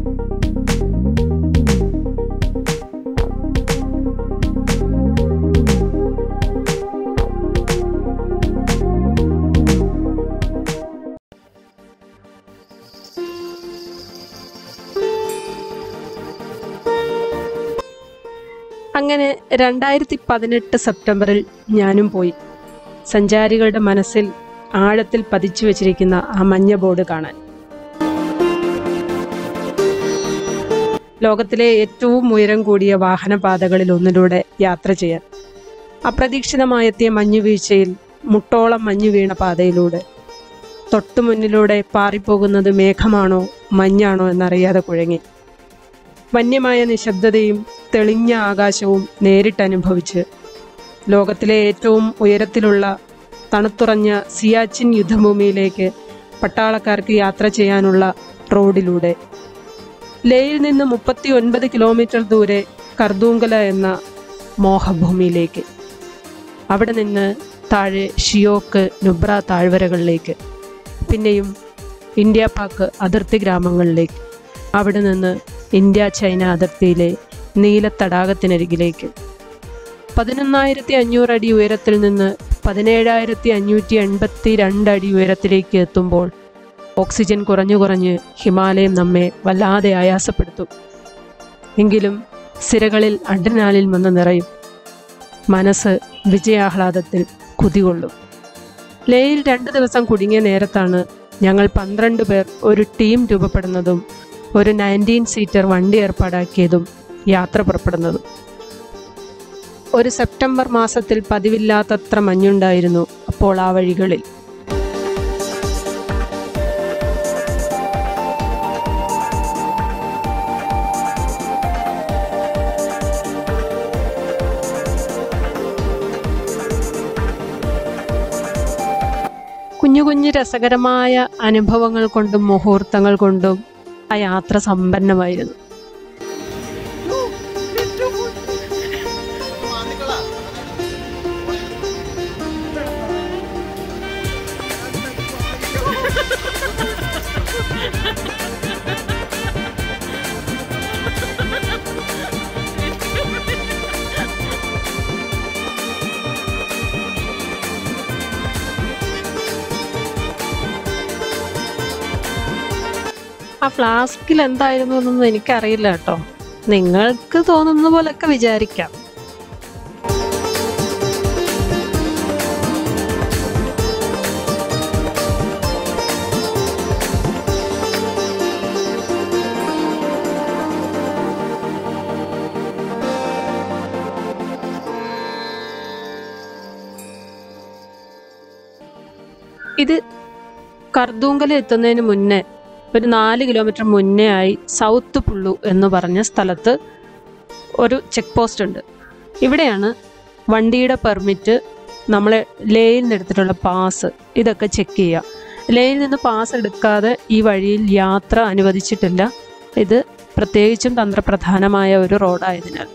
അങ്ങനെ 2018 സെപ്റ്റംബറിൽ ഞാനും പോയി സഞ്ചാരികളുടെ മനസ്സിൽ ആഴത്തിൽ പതിച്ചു വച്ചിരിക്കുന്ന ആ മഞ്ഞ ബോർഡ് കാണാൻ. ലോകത്തിലെ ഏറ്റവും ഉയരം കൂടിയ വാഹനപാതകളിൽ ഒന്നിലൂടെ യാത്ര ചെയ്യാൻ. അപ്രതീക്ഷിതമായെത്തിയ മഞ്ഞുവീഴ്ചയിൽ മുട്ടോളം മഞ്ഞു വീണ പാതയിലൂടെ തൊട്ടു മുന്നിലൂടെ പാറിപ്പോകുന്നത് മേഘമാണോ മഞ്ഞാണോ എന്നറിയാതെ കുഴങ്ങി. വന്യമായ നിശബ്ദതയും തെളിഞ്ഞ ആകാശവും നേരിട്ടനുഭവിച്ച് ലോകത്തിലെ ഏറ്റവും ഉയരത്തിലുള്ള തണുത്തുറഞ്ഞ സിയാച്ചിൻ യുദ്ധഭൂമിയിലേക്ക് പട്ടാളക്കാർക്ക് യാത്ര ചെയ്യാനുള്ള റോഡിലൂടെ ലേയിൽ നിന്ന് 39 കിലോമീറ്റർ ദൂരെ ഖർദൂങ്കല എന്ന മോഹഭൂമിയിലേക്ക്, അവിടെ നിന്ന് താഴെ ഷിയോക്ക് നുബ്ര താഴ്വരകളിലേക്ക്, പിന്നെയും ഇന്ത്യ പാക് അതിർത്തി ഗ്രാമങ്ങളിലേക്ക്, അവിടെ നിന്ന് ഇന്ത്യ ചൈന അതിർത്തിയിലെ നീലത്തടാകത്തിനരികിലേക്ക്. 11,500 അടി ഉയരത്തിൽ നിന്ന് 17,582 അടി ഉയരത്തിലേക്ക് എത്തുമ്പോൾ ഓക്സിജൻ കുറഞ്ഞു ഹിമാലയം നമ്മെ വല്ലാതെ ആയാസപ്പെടുത്തും. എങ്കിലും സിരകളിൽ അഡ്രിനാലിൻ വന്ന് നിറയും, മനസ്സ് വിജയാഹ്ലാദത്തിൽ കുതികൊള്ളും. ലേയിൽ 2 ദിവസം കുടുങ്ങിയ നേരത്താണ് ഞങ്ങൾ 12 പേർ ഒരു ടീം രൂപപ്പെടുന്നതും ഒരു 19 സീറ്റർ വണ്ടി ഏർപ്പാടാക്കിയതും യാത്ര പുറപ്പെടുന്നതും. ഒരു സെപ്റ്റംബർ മാസത്തിൽ പതിവില്ലാത്തത്ര മഞ്ഞുണ്ടായിരുന്നു അപ്പോൾ ആ വഴികളിൽ. കുഞ്ഞു കുഞ്ഞു രസകരമായ അനുഭവങ്ങൾ കൊണ്ടും മുഹൂർത്തങ്ങൾ കൊണ്ടും ആ യാത്ര സമ്പന്നമായിരുന്നു. ആ ഫ്ലാസ്കിൽ എന്തായിരുന്നു എന്നൊന്നും എനിക്കറിയില്ല കേട്ടോ. നിങ്ങൾക്ക് തോന്നുന്ന പോലൊക്കെ വിചാരിക്കാം. ഇത് ഖർദൂങ്കല എത്തുന്നതിന് മുന്നേ ഒരു 4 കിലോമീറ്റർ മുന്നേ ആയി സൗത്ത് പുള്ളു എന്ന് പറഞ്ഞ സ്ഥലത്ത് ഒരു ചെക്ക് പോസ്റ്റ് ഉണ്ട്. ഇവിടെയാണ് വണ്ടിയുടെ പെർമിറ്റ്, നമ്മളെ ലേയിൽ നിന്ന് എടുത്തിട്ടുള്ള പാസ്, ഇതൊക്കെ ചെക്ക് ചെയ്യുക. ലേയിൽ നിന്ന് പാസ് എടുക്കാതെ ഈ വഴിയിൽ യാത്ര അനുവദിച്ചിട്ടില്ല. ഇത് പ്രത്യേകിച്ചും തന്ത്രപ്രധാനമായ ഒരു റോഡായതിനാൽ.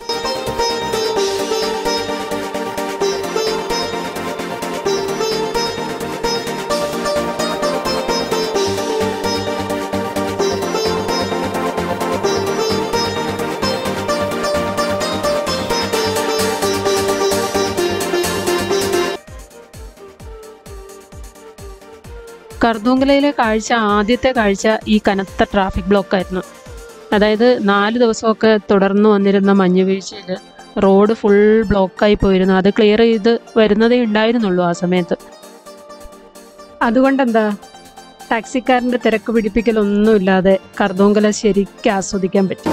ഖർദൂങ്കലയിലെ ആദ്യത്തെ കാഴ്ച ഈ കനത്ത ട്രാഫിക് ബ്ലോക്കായിരുന്നു. അതായത് 4 ദിവസമൊക്കെ തുടർന്ന് വന്നിരുന്ന മഞ്ഞുവീഴ്ചയിൽ റോഡ് ഫുൾ ബ്ലോക്കായി പോയിരുന്നു. അത് ക്ലിയർ ചെയ്ത് വരുന്നതേ ഉണ്ടായിരുന്നുള്ളൂ ആ സമയത്ത്. അതുകൊണ്ടെന്താ, ടാക്സിക്കാരൻ്റെ തിരക്ക് പിടിപ്പിക്കലൊന്നുമില്ലാതെ ഖർദൂങ്കല ശരിക്കും ആസ്വദിക്കാൻ പറ്റും.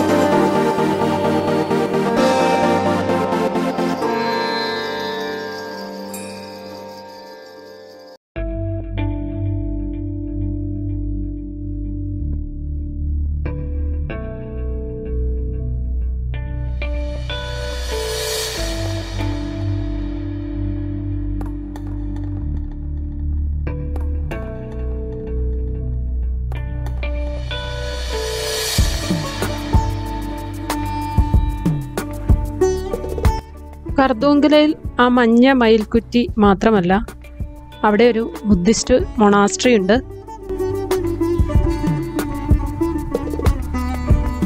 ഖർദൂങ്കലയിൽ ആ മഞ്ഞ മയിൽക്കുറ്റി മാത്രമല്ല, അവിടെ ഒരു ബുദ്ധിസ്റ്റ് മൊണാസ്ട്രി ഉണ്ട്.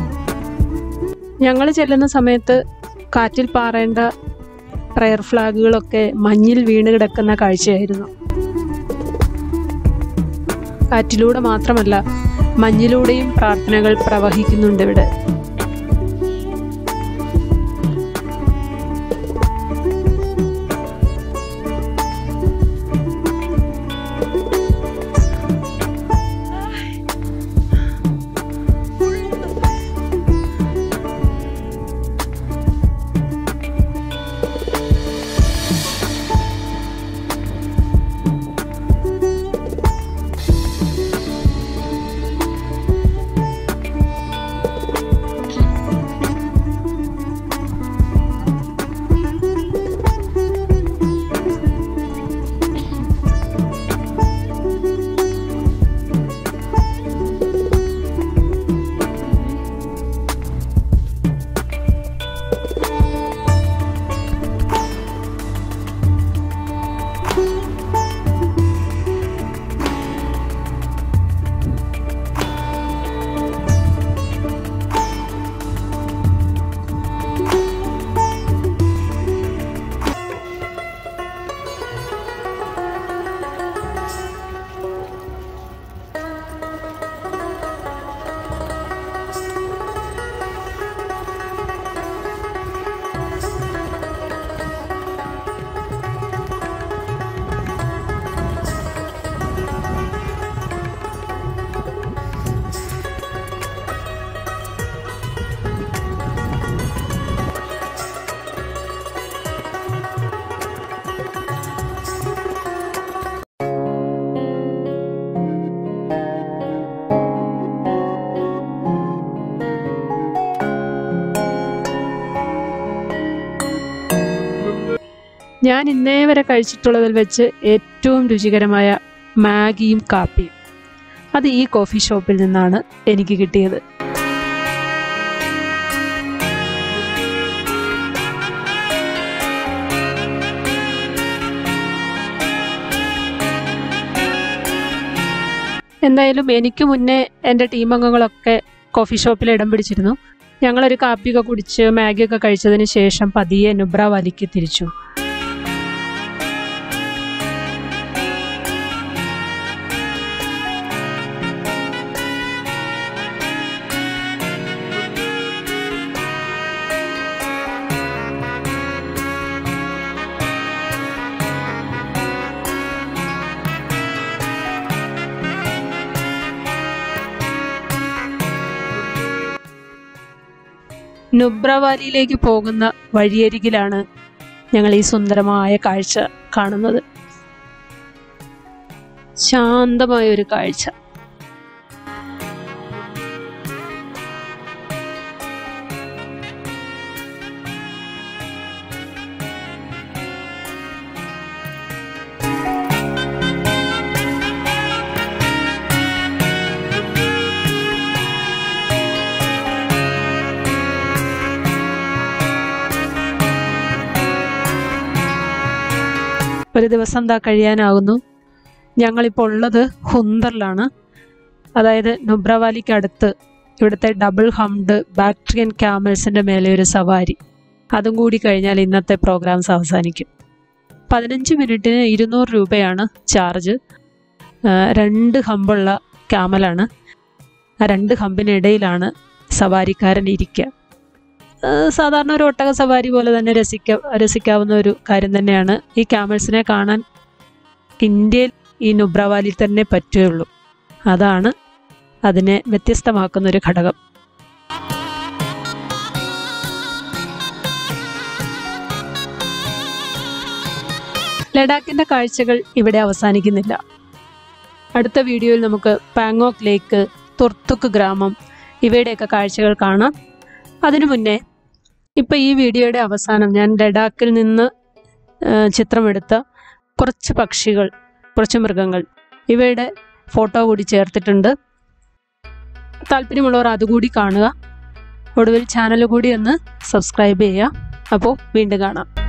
ഞങ്ങൾ ചെല്ലുന്ന സമയത്ത് കാറ്റിൽ പാറേണ്ട പ്രയർ ഫ്ലാഗുകളൊക്കെ മഞ്ഞിൽ വീണ് കിടക്കുന്ന കാഴ്ചയായിരുന്നു. കാറ്റിലൂടെ മാത്രമല്ല, മഞ്ഞിലൂടെയും പ്രാർത്ഥനകൾ പ്രവഹിക്കുന്നുണ്ട് ഇവിടെ. ഞാൻ ഇന്നേ വരെ കഴിച്ചിട്ടുള്ളതിൽ വെച്ച് ഏറ്റവും രുചികരമായ മാഗിയും കാപ്പിയും അത് ഈ കോഫി ഷോപ്പിൽ നിന്നാണ് എനിക്ക് കിട്ടിയത്. എന്തായാലും എനിക്ക് മുന്നേ എൻ്റെ ടീമംഗങ്ങളൊക്കെ കോഫി ഷോപ്പിൽ ഇടം പിടിച്ചിരുന്നു. ഞങ്ങളൊരു കാപ്പിയൊക്കെ കുടിച്ച് മാഗിയൊക്കെ കഴിച്ചതിന് ശേഷം പതിയെ നുബ്ര വാലിക്ക് തിരിച്ചു. നുബ്ര വാലിയിലേക്ക് പോകുന്ന വഴിയരികിലാണ് ഞങ്ങൾ ഈ സുന്ദരമായ കാഴ്ച കാണുന്നത്. ശാന്തമായ ഒരു കാഴ്ച. ഒരു ദിവസം എന്താ കഴിയാനാകുന്നു. ഞങ്ങളിപ്പോൾ ഉള്ളത് ഹുന്ദറിലാണ്. അതായത് നുബ്ര വാലിക്ക് അടുത്ത് ഇവിടുത്തെ ഡബിൾ ഹംഡ് ബാക്ട്രിയൻ ക്യാമൽസിൻ്റെ മേലെ ഒരു സവാരി. അതും കൂടി കഴിഞ്ഞാൽ ഇന്നത്തെ പ്രോഗ്രാംസ് അവസാനിക്കും. 15 മിനിറ്റിന് 200 രൂപയാണ് ചാർജ്. 2 ഹമ്പുള്ള ക്യാമലാണ്. ആ 2 ഹമ്പിനിടയിലാണ് സവാരിക്കാരൻ ഇരിക്കുക. സാധാരണ ഒരു ഒട്ടക സവാരി പോലെ തന്നെ രസിക്കാവുന്ന ഒരു കാര്യം തന്നെയാണ്. ഈ ക്യാമൽസിനെ കാണാൻ ഇന്ത്യയിൽ ഈ നുബ്ര വാലിയിൽ തന്നെ പറ്റുകയുള്ളൂ. അതാണ് അതിനെ വ്യത്യസ്തമാക്കുന്ന ഒരു ഘടകം. ലഡാക്കിൻ്റെ കാഴ്ചകൾ ഇവിടെ അവസാനിക്കുന്നില്ല. അടുത്ത വീഡിയോയിൽ നമുക്ക് പാങ്ങോക്ക് ലേക്ക്, തുർത്തുക്ക് ഗ്രാമം ഇവയുടെയൊക്കെ കാഴ്ചകൾ കാണാം. അതിനു മുന്നേ ഇപ്പോൾ ഈ വീഡിയോയുടെ അവസാനം ഞാൻ ലഡാക്കിൽ നിന്ന് ചിത്രമെടുത്ത കുറച്ച് പക്ഷികൾ, കുറച്ച് മൃഗങ്ങൾ ഇവയുടെ ഫോട്ടോ കൂടി ചേർത്തിട്ടുണ്ട്. താല്പര്യമുള്ളവർ അതുകൂടി കാണുക. ഒടുവിൽ ചാനൽ കൂടി ഒന്ന് സബ്സ്ക്രൈബ് ചെയ്യുക. അപ്പോൾ വീണ്ടും കാണാം.